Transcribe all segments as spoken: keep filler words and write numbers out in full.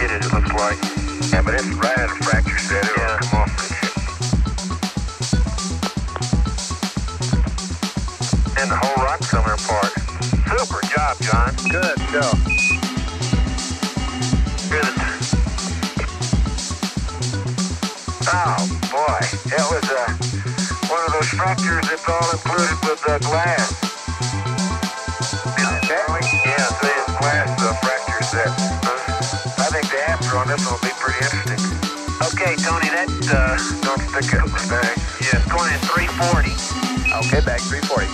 hit it, it looks like. Yeah, but it's right at a fracture set. It'll Yeah. come off. And the whole rock's coming apart. Super job, John. Good stuff. Good. Oh, boy. That was uh, one of those fractures that's all included with uh, glass. Okay. Yeah, so it's glass uh, fracture set. I think the after on this one will be pretty interesting. Okay, Tony, that's, uh, Don't stick it in the bag. yeah, it's going at three forty. Okay, bag three forty.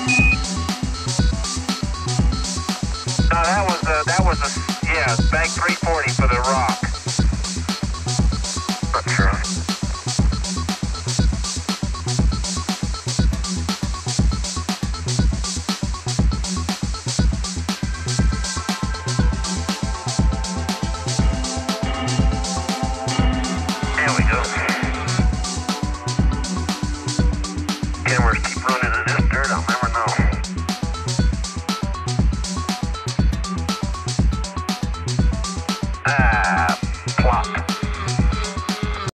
No, that was, uh, that was a, yeah, bag three forty for the rock. Not sure. There we go.